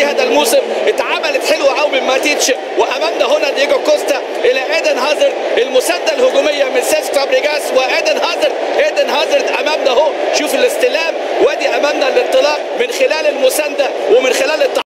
هذا الموسم اتعملت حلوه قوي من ماتيتش، وامامنا هنا دييجو كوستا الى ايدن هازارد، المسانده الهجوميه من سيسك فابريجاس وايدن هازارد. ايدن هازارد امامنا اهو، شوف الاستلام، وادي امامنا الانطلاق من خلال المسانده ومن خلال